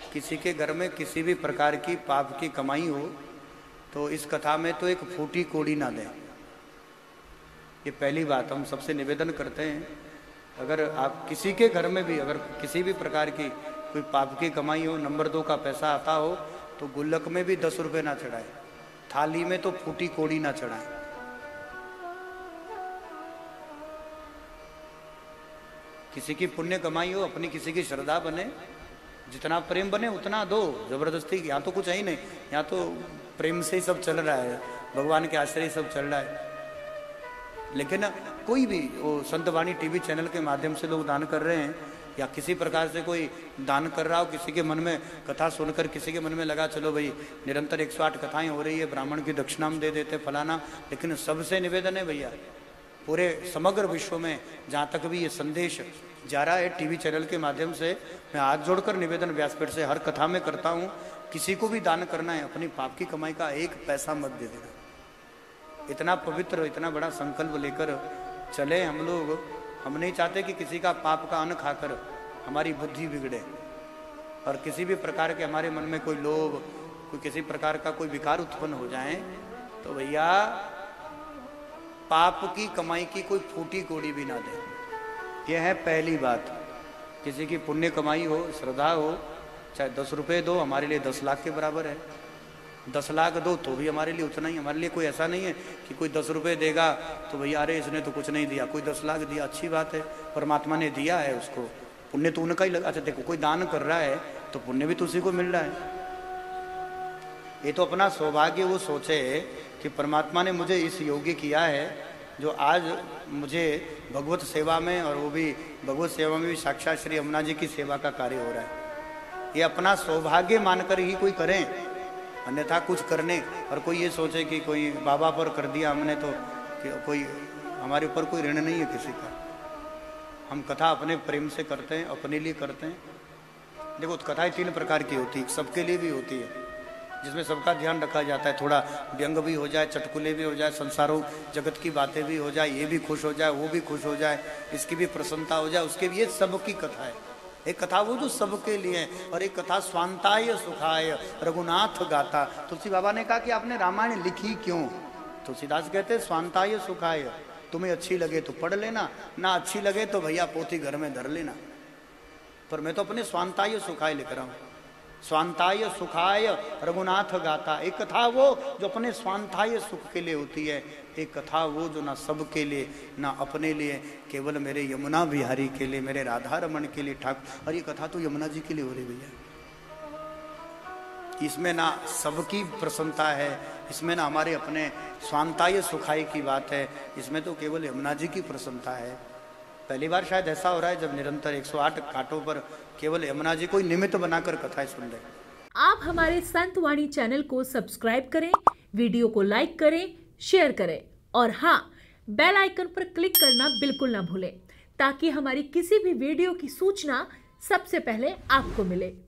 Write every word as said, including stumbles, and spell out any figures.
किसी के घर में किसी भी प्रकार की पाप की कमाई हो तो इस कथा में तो एक फूटी कोड़ी ना दें। ये पहली बात हम सबसे निवेदन करते हैं। अगर आप किसी के घर में भी अगर किसी भी प्रकार की कोई पाप की कमाई हो, नंबर दो का पैसा आता हो, तो गुल्लक में भी दस रुपये ना चढ़ाए, थाली में तो फूटी कोड़ी ना चढ़ाए। किसी की पुण्य कमाई हो, अपनी किसी की श्रद्धा बने, जितना प्रेम बने उतना दो। जबरदस्ती यहाँ तो कुछ है ही नहीं, यहाँ तो प्रेम से ही सब चल रहा है, भगवान के आश्रय सब चल रहा है। लेकिन कोई भी वो संतवाणी टीवी चैनल के माध्यम से लोग दान कर रहे हैं या किसी प्रकार से कोई दान कर रहा हो, किसी के मन में कथा सुनकर किसी के मन में लगा चलो भाई निरंतर एक सौ आठ कथाएं हो रही है, ब्राह्मण की दक्षिणा हम दे देते फलाना। लेकिन सबसे निवेदन है भैया, पूरे समग्र विश्व में जहाँ तक भी ये संदेश जा रहा है टीवी चैनल के माध्यम से, मैं हाथ जोड़कर निवेदन व्यासपीठ से हर कथा में करता हूँ, किसी को भी दान करना है अपनी पाप की कमाई का एक पैसा मत दे देना। इतना पवित्र इतना बड़ा संकल्प लेकर चले हम लोग। हम नहीं चाहते कि किसी का पाप का अन्न खाकर हमारी बुद्धि बिगड़े और किसी भी प्रकार के हमारे मन में कोई लोभ, कोई किसी प्रकार का कोई विकार उत्पन्न हो जाए। तो भैया पाप की कमाई की कोई फूटी कोड़ी भी ना दे। यह है पहली बात। किसी की पुण्य कमाई हो, श्रद्धा हो, चाहे दस रुपये दो, हमारे लिए दस लाख के बराबर है। दस लाख दो तो भी हमारे लिए उतना ही। हमारे लिए कोई ऐसा नहीं है कि कोई दस रुपये देगा तो भैया अरे इसने तो कुछ नहीं दिया। कोई दस लाख दिया, अच्छी बात है, परमात्मा ने दिया है उसको, पुण्य तो उनका ही लगा। अच्छा देखो, कोई दान कर रहा है तो पुण्य भी तो उसी को मिल रहा है। ये तो अपना सौभाग्य वो सोचे कि परमात्मा ने मुझे इस योग्य किया है जो आज मुझे भगवत सेवा में, और वो भी भगवत सेवा में भी साक्षात श्री यमुना जी की सेवा का कार्य हो रहा है। ये अपना सौभाग्य मानकर ही कोई करें, अन्यथा कुछ करने और कोई ये सोचे कि कोई बाबा पर कर दिया हमने तो कि कोई हमारे ऊपर कोई ऋण नहीं है किसी का। हम कथा अपने प्रेम से करते हैं, अपने लिए करते हैं। देखो कथाएं तीन प्रकार की होती है, सबके लिए भी होती है, जिसमें सबका ध्यान रखा जाता है। थोड़ा व्यंग भी हो जाए, चटकुले भी हो जाए, संसारों जगत की बातें भी हो जाए, ये भी खुश हो जाए, वो भी खुश हो जाए, इसकी भी प्रसन्नता हो जाए, उसके भी। ये सबकी कथा है। एक कथा वो जो सबके लिए है, और एक कथा स्वांताय सुखाय रघुनाथ गाता। तुलसी बाबा ने कहा कि आपने रामायण लिखी क्यों? तुलसीदास कहते स्वांताय सुखाय, तुम्हें अच्छी लगे तो पढ़ लेना, ना अच्छी लगे तो भैया पोथी घर में धर लेना, पर मैं तो अपने स्वांताय सुखाय लिख रहा हूँ। स्वांताय सुखाय रघुनाथ गाता। एक कथा वो जो अपने स्वांताय सुख के लिए होती है, एक कथा वो जो ना सबके लिए, ना अपने लिए, केवल मेरे यमुना बिहारी के लिए, मेरे राधा रमन के लिए ठाकुर। और ये कथा तो यमुना जी के लिए हो रही भैया। इसमें ना सबकी प्रसन्नता है, इसमें ना हमारे अपने स्वांताय सुखाय की बात है, इसमें तो केवल यमुना जी की प्रसन्नता है। पहली बार शायद ऐसा हो रहा है जब निरंतर एक सौ आठ घाटों पर केवल यमुना जी को निमित्त बनाकर कथाएं सुन रहे। आप हमारे संतवाणी चैनल को सब्सक्राइब करें, वीडियो को लाइक करें, शेयर करें और हाँ, बेल आइकन पर क्लिक करना बिल्कुल ना भूलें, ताकि हमारी किसी भी वीडियो की सूचना सबसे पहले आपको मिले।